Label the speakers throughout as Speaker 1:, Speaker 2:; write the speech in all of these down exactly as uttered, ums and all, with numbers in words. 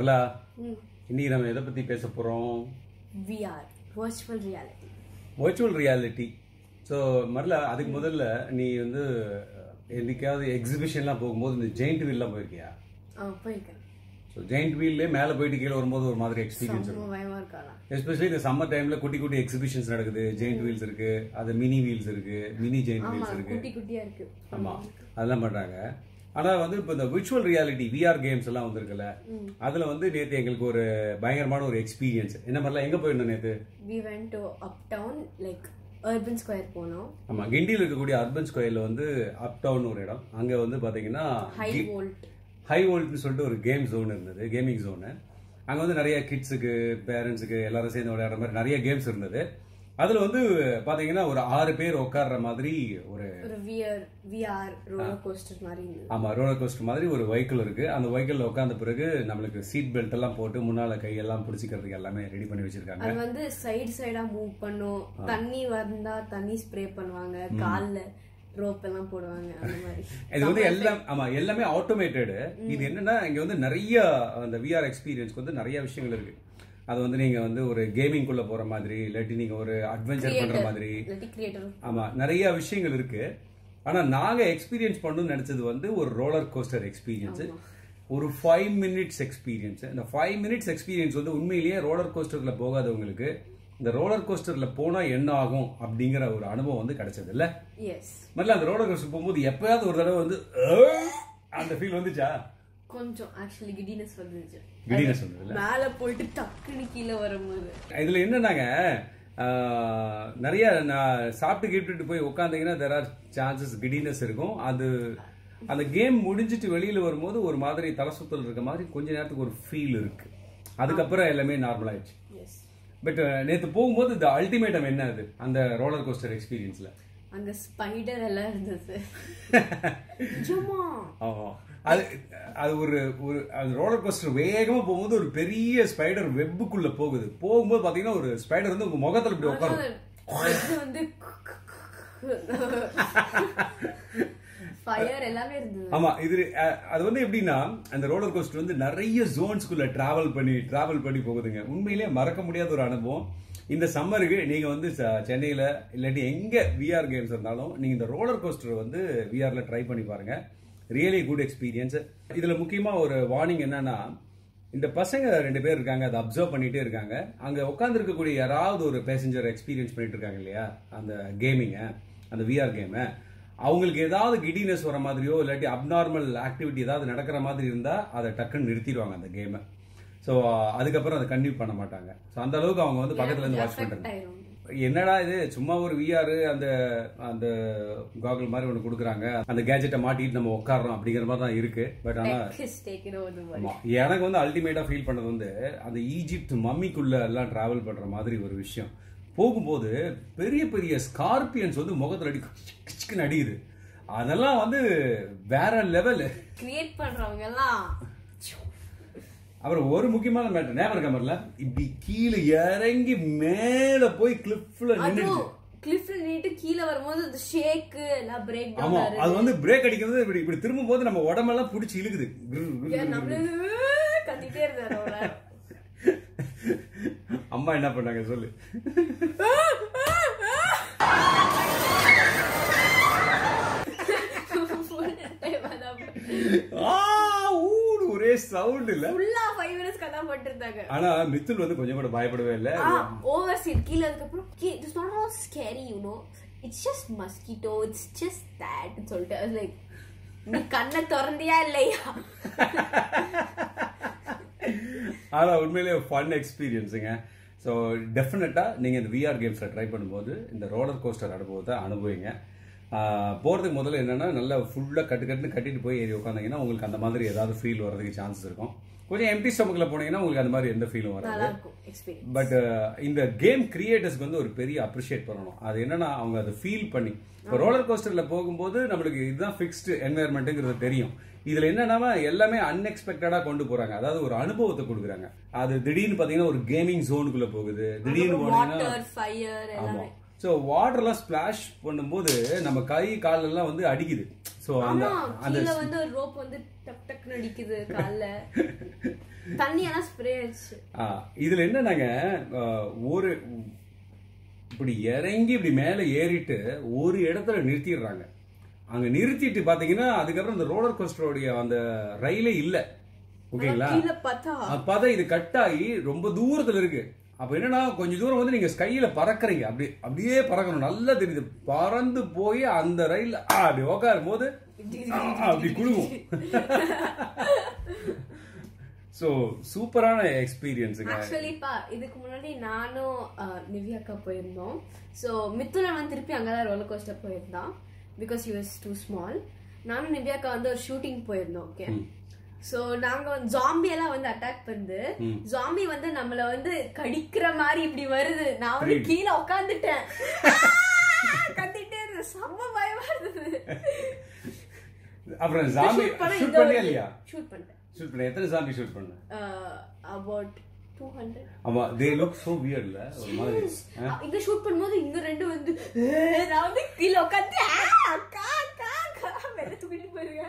Speaker 1: மரலா இன்னைக்கு நம்ம எதை பத்தி பேச போறோம்?
Speaker 2: V R, virtual reality.
Speaker 1: virtual reality. So மரலா அதுக்கு முதல்ல நீ வந்து என்னைக்காவது எக்ஸிபிஷன்லாம் போகும்போது இந்த ஜெயிண்ட் வீல்லாம் போயிருக்கியா?
Speaker 2: ஆ போயிருக்கேன்.
Speaker 1: ஸோ ஜெயிண்ட் வீல்லே மேலே போயிட்டு கீழே வரும்போது ஒரு மாதிரி எக்ஸ்பீரியன்ஸ் இருக்கும். எஸ்பெஷலி இந்த சம்மர் டைம்ல குட்டி குட்டி எக்ஸிபிஷன்ஸ் நடக்குது. ஜெயிண்ட் வீல்ஸ் இருக்கு, அது மினி வீல்ஸ் இருக்கு, மினி ஜெயிண்ட் வீல்ஸ் இருக்கு,
Speaker 2: குட்டி குட்டியா இருக்கு.
Speaker 1: ஆமா அதெல்லாம் பண்றாங்க. ஆனா வந்து இப்போ இந்த விர்ச்சுவல் ரியாலிட்டி விஆர் கேம்ஸ் எல்லாம் வந்திருக்குல்ல, அதுல வந்து நேத்து எங்களுக்கு ஒரு பயங்கரமான ஒரு எக்ஸ்பீரியன்ஸ். என்ன மாதிரிலாம் எங்க போயிருந்தோம் நேத்து?
Speaker 2: We went to uptown like urban square போனோம்.
Speaker 1: ஆமா, கிண்டியில் இருக்கக்கூடிய அர்பன் ஸ்கொயர்ல வந்து அப் டவுன் ஒரு இடம். அங்க வந்து பாத்தீங்கன்னா
Speaker 2: ஹை வோல்ட்
Speaker 1: ஹை வோல்ட்னு சொல்லிட்டு ஒரு கேம் ஜோன் இருந்தது, கேமிங் ஜோனு. அங்க வந்து நிறைய கிட்ஸுக்கு, பேரண்ட்ஸுக்கு எல்லாரும் சேர்ந்து விளையாடுற மாதிரி நிறைய கேம்ஸ் இருந்தது. அதுல வந்து பாத்தீங்கன்னா ஒரு ஆறு பேர் உட்கார்ற மாதிரி ஒரு
Speaker 2: V R ரோலர் கோஸ்டர் மாதிரி இருந்தது.
Speaker 1: ஆமா, ரோலர் கோஸ்டர் மாதிரி ஒரு வெஹிக்கிள் இருக்கு. அந்த வெஹிக்கிள்ல உட்கார்ந்த பிறகு நம்மளுக்கு சீட் பெல்ட் எல்லாம் போட்டு முன்னால கையெல்லாம் பிடிச்சிக்கிறதுக்கு எல்லாமே ரெடி பண்ணி வச்சிருக்காங்க.
Speaker 2: அது வந்து சைடு சைடா மூவ் பண்ணும். தண்ணி வந்தா தண்ணி ஸ்ப்ரே பண்ணுவாங்க, கால்ல ரோப் எல்லாம் போடுவாங்க. அந்த மாதிரி
Speaker 1: இது வந்து எல்லாம் ஆமா எல்லாமே ஆட்டோமேட்டட். இது என்னன்னா இங்க வந்து நிறைய அந்த விஆர் எக்ஸ்பீரியன்ஸ்க்கு வந்து நிறைய விஷயங்கள் இருக்கு. அது வந்து நீங்க வந்து ஒரு கேமிங் குள்ள போற மாதிரி, இல்லாட்டி நீங்க ஒரு அட்வென்ச்சர் பண்ற மாதிரி, ஆமா நிறைய விஷயங்கள் இருக்கு. ஆனா நாங்க எக்ஸ்பீரியன்ஸ் பண்ணணும்னு நினைச்சது வந்து ஒரு ரோலர் கோஸ்டர் எக்ஸ்பீரியன்ஸ், ஒரு ஃபைவ் மினிட்ஸ் எக்ஸ்பீரியன்ஸ். இந்த ஃபைவ் மினிட்ஸ் எக்ஸ்பீரியன்ஸ் வந்து உண்மையிலேயே ரோலர் கோஸ்டர்ல போகாதவங்களுக்கு இந்த ரோலர் கோஸ்டர்ல போனா என்ன ஆகும் அப்படிங்கிற ஒரு அனுபவம் வந்து கிடைச்சது இல்ல. முதல்ல அந்த ரோலர் கோஸ்டர் போகும்போது எப்பயாவது ஒரு தடவை வந்து அந்த ஃபீல் வந்துச்சா? கொஞ்சம்
Speaker 2: ஆக்சுவலி கிடினஸ் வந்துச்சு.
Speaker 1: கிடினஸ் வந்தது
Speaker 2: மேல போயிட்டு டக்குனு கீழே வரும்போது.
Speaker 1: இதுல என்னன்னாங்க, நிறைய நான் சாப்பிட்டு கிப்ட்டு போய் உட்காந்தீங்கன்னா தேர் ஆர் சான்சஸ் கிடினஸ் இருக்கும். அது அந்த கேம் முடிஞ்சிட்டு வெளியில வரும்போது ஒரு மாதிரி தலை சுத்தல் இருக்க மாதிரி கொஞ்ச நேரத்துக்கு ஒரு ஃபீல் இருக்கு. அதுக்கப்புறம் எல்லாமே நார்மல் ஆயிடுச்சு. பட் நேத்து போகும்போது இந்த அல்டிமேட்டம் என்ன அது அந்த ரோலர் கோஸ்டர் எக்ஸ்பீரியன்ஸ்ல
Speaker 2: அங்க ஸ்பைடர் எல்லாம் இருந்தது.
Speaker 1: ஆமா, அது அது ஒரு ஒரு அந்த ரோலர் கோஸ்டர் வேகமா போகும்போது ஒரு பெரிய ஸ்பைடர் வெப்புக்குள்ள போகுது. போகும்போது பாத்தீங்கன்னா ஒரு ஸ்பைடர் வந்து உங்க முகத்துல இப்படி உட்காரும்.
Speaker 2: வந்து ஃபயர் எல்லாமே இருந்தது.
Speaker 1: ஆமா, இது அது வந்து எப்படின்னா அந்த ரோலர் கோஸ்டர் வந்து நிறைய ஜோன்ஸ்குள்ள டிராவல் பண்ணி டிராவல் பண்ணி போகுதுங்க. உண்மையிலேயே மறக்க முடியாத ஒரு அனுபவம். இந்த சம்மருக்கு நீங்க வந்து சென்னையில இல்லாட்டி எங்க விஆர் கேம்ஸ் இருந்தாலும் நீங்க இந்த ரோலர் கோஸ்டர் வந்து விஆர்ல ட்ரை பண்ணி பாருங்க. Really good experience. இதுல முக்கியமா ஒரு வார்னிங் என்னன்னா, இந்த பசங்க ரெண்டு பேர் இருக்காங்க, அதை அப்சர்வ் பண்ணிட்டே இருக்காங்க. அங்க உட்கார்ந்து இருக்கக்கூடிய யாராவது ஒரு பேசஞ்சர் எக்ஸ்பீரியன்ஸ் பண்ணிட்டு இருக்காங்க இல்லையா அந்த கேமிங்க, அந்த விஆர் கேம, அவங்களுக்கு ஏதாவது கிடினஸ் வர மாதிரியோ இல்லாட்டி அப்நார்மல் ஆக்டிவிட்டி ஏதாவது நடக்கிற மாதிரி இருந்தா அதை டக்குன்னு நிறுத்திடுவாங்க அந்த கேமை. ஸோ அதுக்கப்புறம் அதை கன்டினியூ பண்ண மாட்டாங்க. ஸோ அந்த அளவுக்கு அவங்க வந்து பக்கத்துல இருந்து வாட்ச் பண்றாங்க. என்னடா இது சும்மா ஒரு விஆர் அந்த அந்த காகல் மாதிரி ஒன்று கொடுக்குறாங்க, அந்த கேஜெட்டை மாட்டிட்டு நம்ம உட்காடுறோம் அப்படிங்கிற மாதிரி தான் இருக்கு. பட் ஆனா எனக்கு வந்து அல்டிமேட்டா ஃபீல் பண்ணது வந்து அந்த ஈஜிப்ட் மம்மிக்குள்ள எல்லாம் டிராவல் பண்ற மாதிரி ஒரு விஷயம். போகும்போது பெரிய பெரிய ஸ்கார்பியன்ஸ் வந்து முகத்துல அடி கிச்சுக்குன்னு அடிக்குது. அதெல்லாம் வந்து வேற லெவல்
Speaker 2: கிரியேட் பண்றவங்க எல்லாம்.
Speaker 1: அப்புறம் ஒரு முக்கியமான மேட்டர் ஞாபகம் கமர்ல, இப்படி கீழே இறங்கி மேல போய் கிளிஃப்ல நின்னுட்டு
Speaker 2: கிளிஃப்ல நின்னுட்டு கீழே வரும்போது அந்த ஷேக் எல்லாம் பிரேக் டவுன்
Speaker 1: ஆமா, அது வந்து பிரேக் அடிக்கிறது இப்படி இப்படி திரும்பும் போது நம்ம உடம்பெல்லாம் பிடிச்சி இழுக்குது.
Speaker 2: கத்திட்டே இருந்தாரு.
Speaker 1: அம்மா என்ன பண்ணாங்க சொல்லு? ஒரே சவுண்ட் இல்ல,
Speaker 2: ஃபுல்லா ஃபைவ் மினிட்ஸ் கதா போட்டுட்டாங்க.
Speaker 1: ஆனா மித்துல் வந்து கொஞ்சம் கூட பயப்படவே இல்ல.
Speaker 2: ஓவர் சீட் கீழ அதுக்கப்புறம் it's not all scary you know, it's just mosquito, it's just that ன்னு சொல்லிட்டு I was like, நீ கண்ணை திறந்தியா இல்லையா?
Speaker 1: ஆனா உண்மையிலேயே ஃபன் எக்ஸ்பீரியன்ஸுங்க. ஸோ டெஃபினட்டா நீங்க இந்த விஆர் கேம்ஸ்ல ட்ரை பண்ணும்போது இந்த ரோலர் கோஸ்டர் அனுபவத்தை அனுபவிங்க. போகிறதுக்கு முதல்ல என்னன்னா நல்லா ஃபுல்லாக கட்டு கட்டுன்னு கட்டிட்டு போய் ஏறி உட்காந்தீங்கன்னா உங்களுக்கு அந்த மாதிரி ஏதாவது ஃபீல் வரதுக்கு சான்சஸ் இருக்கும். கொஞ்சம் எம்டி ஸ்டமக்கில் போனீங்கன்னா உங்களுக்கு அந்த மாதிரி எந்த ஃபீலும் வராது. பட் இந்த கேம் கிரியேட்டர்ஸ்க்கு வந்து ஒரு பெரிய அப்ரிஷியேட் பண்ணணும். அது என்னன்னா அவங்க அதை ஃபீல் பண்ணி இப்போ ரோலர் கோஸ்டர்ல போகும்போது நம்மளுக்கு இதுதான் ஃபிக்ஸ்டு என்வாயர்மெண்ட்டுங்கிறது தெரியும். இதுல என்னன்னா எல்லாமே அன்எக்ஸ்பெக்டடா கொண்டு போறாங்க. அதாவது ஒரு அனுபவத்தை கொடுக்குறாங்க. அது திடீர்னு பாத்தீங்கன்னா ஒரு கேமிங் ஜோனுக்குள்ள போகுது, திடீர்னு போனீங்கன்னா ஆமா. ஸோ வாட்டர்லாம் ஸ்பிளாஷ் பண்ணும்போது நம்ம கை கால் எல்லாம் வந்து அடிக்குது. ஸோ அந்த அந்த
Speaker 2: ரோப் வந்து டக் டக்னு அடிக்குது கால்ல. தண்ணி எல்லாம் ஸ்ப்ரே ஆச்சு.
Speaker 1: இதுல என்னன்னாங்க ஒரு இப்படி இறங்கி இப்படி மேல ஏறிட்டு ஒரு இடத்துல நிறுத்திடுறாங்க. அங்க நிறுத்திட்டு பாத்தீங்கன்னா அதுக்கப்புறம் இந்த ரோலர் கோஸ்டருடைய அந்த ரயிலே இல்ல. ஓகேங்களா? பார்த்தா இது கட் ஆகி ரொம்ப தூரத்துல இருக்கு. அப்ப என்னன்னா கொஞ்சம் தூரம் வந்து நீங்க ஸ்கைல பறக்குறீங்க. அப்படி அப்படியே பறக்கணும். நல்லா தெரியுது. பறந்து போய் அந்த ரயில் அப்படி உட்காரும் போது அப்படி குழுவும். சோ சூப்பரான எக்ஸ்பீரியன்ஸுங்க.
Speaker 2: ஆக்சுவலி பா இதுக்கு முன்னாடி நானும் நிவ்யாக்கா போயிருந்தோம். சோ மித்துலன் வந்து திருப்பி அங்கதான் ரோலர் கோஸ்டர் போயிருந்தான். Because he was too small. நானும் நிவ்யாக்கா வந்து ஒரு ஷூட்டிங் போயிருந்தோம். ஓகே. சோ நாங்க வந்து ஜாம்பி எல்லாம் வந்து அட்டாக் பண்ணுது. ஜாம்பி வந்து நம்மள வந்து கடிக்கிற மாதிரி இப்படி வருது. நான் வந்து கீழே உட்காந்துட்டேன். கத்திட்டே இருந்தேன். செம்ம பயமா இருந்தது.
Speaker 1: அப்புறம் ஜாம்பி ஷூட் பண்ணியா இல்லையா?
Speaker 2: ஷூட் பண்ணிட்டேன்.
Speaker 1: ஷூட் பண்ண எத்தனை ஜாம்பி ஷூட் பண்ண?
Speaker 2: about two hundred.
Speaker 1: ஆமா, they look so weird ல ஒரு மாதிரி.
Speaker 2: இங்க ஷூட் பண்ணும்போது இங்க ரெண்டு வந்து நான் வந்து கீழ உட்கார்ந்து அக்கா அக்கா அக்கா மேல தூக்கிட்டு போறீங்க.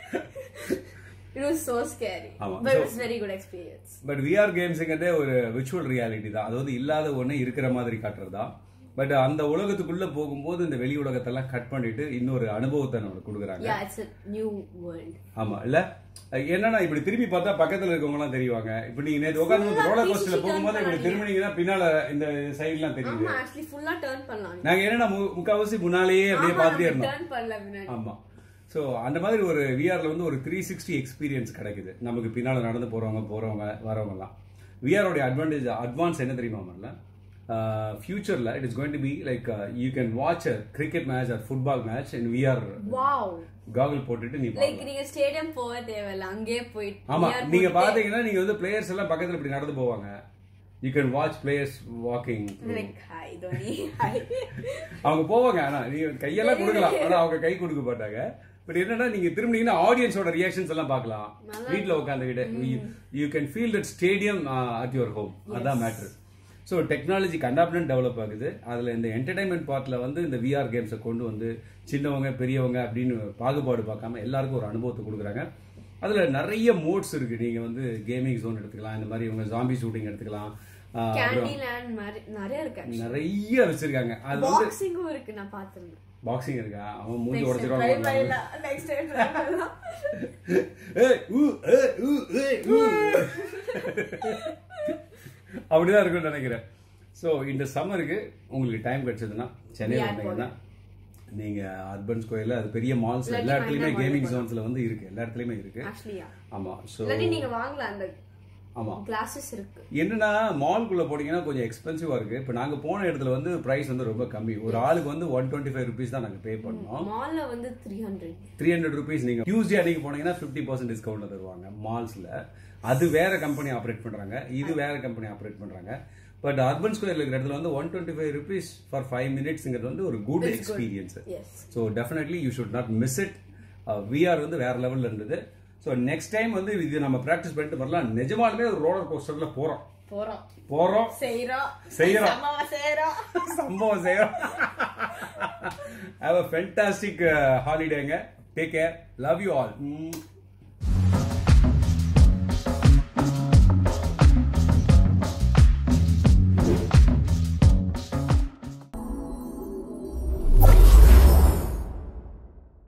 Speaker 2: It was so scary. But it was very good experience.
Speaker 1: But V R games-ங்கதே ஒரு virtual reality தான். அது வந்து இல்லாத ஒண்ணே இருக்கிற மாதிரி காட்டுறதா. பட் அந்த உலகத்துக்குள்ள போகும்போது இந்த வெளி உலகத்தெல்லாம் கட் பண்ணிட்டு இன்னொரு அனுபவத்தை நமக்கு கொடுக்குறாங்க.
Speaker 2: Yeah, it's a new world.
Speaker 1: ஆமா இல்ல என்னன்னா இப்படி திரும்பி பார்த்தா பக்கத்துல இருக்கவங்க எல்லாம் தெரிவாங்க. இப்ப நீங்க நேத்து உட்கார்ந்து ரோலர் கோஸ்டர்ல போகும்போது இப்படி திரும்பினீங்கன்னா பின்னால இந்த சைடுலாம் தெரியுது.
Speaker 2: ஆமா, actually full-ஆ டர்ன் பண்ணலாம்.
Speaker 1: நாங்க என்னன்னா முக்காவாசி முன்னாலேயே அப்படியே பார்த்துட்டே இருந்தோம்.
Speaker 2: டர்ன் பண்ணல முன்னாடி.
Speaker 1: ஆமா. சோ அந்த மாதிரி ஒரு V R ல வந்து ஒரு three sixty எக்ஸ்பீரியன்ஸ் கிடைக்குது. நமக்கு பின்னால நடந்து போறவங்க போறவங்க வரவங்க எல்லாம். V R ஓட அட்வான்டேஜ் அட்வான்ஸ் என்ன தெரியுமா மல்ல? ஃபியூச்சர்ல it is going to be like you can watch a cricket match or football match in V R.
Speaker 2: Wow.
Speaker 1: Goggle போட்டுட்டு நீ பாக்கலாம்.
Speaker 2: லைக் நீங்க ஸ்டேடியம் போக தேவையில்ல, அங்கேயே போயிட்டு.
Speaker 1: ஆமா, நீங்க பாத்தீங்கன்னா நீங்க வந்து பிளேயர்ஸ் எல்லாம் பக்கத்துல இப்படி நடந்து போவாங்க. You can watch players walking.
Speaker 2: Like hi Dhoni, hi.
Speaker 1: அவங்க போவாங்க. ஆனா நீ கையெல்லாம் கொடுக்கலாம். ஆனா அவங்க கை கொடுக்க மாட்டாங்க. பட் என்னன்னா நீங்க திரும்பினீங்கன்னா ஆடியன்ஸோட ரியாக்ஷன்ஸ் எல்லாம் பார்க்கலாம். வீட்ல உட்கார்ந்துகிட்டு you can feel that stadium uh, at your home. அதான் மேட்டர். ஸோ டெக்னாலஜி கண்டாப்டன் டெவலப் ஆகுது. அதில் இந்த என்டர்டைன்மெண்ட் பார்ட்டில் வந்து இந்த V R கேம்ஸை கொண்டு வந்து சின்னவங்க பெரியவங்க அப்படின்னு பாகுபாடு பார்க்காம எல்லாருக்கும் ஒரு அனுபவத்தை கொடுக்குறாங்க. அதில் நிறைய மோட்ஸ் இருக்கு. நீங்கள் வந்து கேமிங் ஜோன் எடுத்துக்கலாம், இந்த மாதிரி உங்க ஜாம்பி ஷூட்டிங் எடுத்துக்கலாம், நிறைய வச்சிருக்காங்க. அது வந்து
Speaker 2: பாக்ஸிங்கும் இருக்கு. நான் பார்த்திருந்தேன்.
Speaker 1: பாக்ஸிங் இருக்கா? அவன் மூஞ்சி உடைச்சிருவாங்க. அப்படிதான் இருக்கும்னு நினைக்கிறேன். ஸோ இந்த சம்மருக்கு உங்களுக்கு டைம் கிடைச்சதுன்னா சென்னையில் வந்தீங்கன்னா நீங்க அர்பன் ஸ்கொயர்ல அது பெரிய மால்ஸ் எல்லா இடத்துலயுமே கேமிங் ஜோன்ஸ்ல வந்து இருக்கு. எல்லா இடத்துலயுமே இருக்கு. ஆமா. சோ
Speaker 2: நீங்க வாங்கலாம். அந்த
Speaker 1: ஆமா
Speaker 2: கிளாसेस இருக்கு.
Speaker 1: என்னன்னா மால்குள்ள போனீங்கன்னா கொஞ்சம் எக்ஸ்பென்சிவா இருக்கு. இப்போ நாங்க போன இடத்துல வந்து பிரைஸ் வந்து ரொம்ப கம்மி. ஒரு ஆளுக்கு வந்து ஒன் டுவெண்ட்டி ஃபைவ் ருபீஸ் தான் நாங்க பே பண்ணோம்.
Speaker 2: மால்ல வந்து three hundred
Speaker 1: three hundred rupees. நீங்க டியூஸ்டே அன்னைக்கு போனீங்கன்னா ஃபிஃப்டி பர்சன்ட் டிஸ்கவுண்ட்ல தருவாங்க மால்ஸ்ல. அது வேற கம்பெனி ஆப்ரேட் பண்றாங்க, இது வேற கம்பெனி ஆப்ரேட் பண்றாங்க. பட் அர்பன் ஸ்கொயர்ல இருக்கிற இடத்துல வந்து one twenty five rupees for five மினிட்ஸ்ங்கிறது வந்து ஒரு good experience. So definitely you should not miss it. V R வந்து வேற லெவல்ல இருந்தது. ஸோ நெக்ஸ்ட் டைம் வந்து இது நம்ம பிராக்டிஸ் பண்ணிட்டு வரலாம். நிஜமாலுமே ஒரு ரோலர் கோஸ்டர்ல போறோம்
Speaker 2: போறோம்
Speaker 1: போறோம்
Speaker 2: செய்றோம்
Speaker 1: செய்றோம்
Speaker 2: செய்றோம்
Speaker 1: சம்பவம் செய்றோம். Have a fantastic uh, holiday. Take care. Love you all. Mm.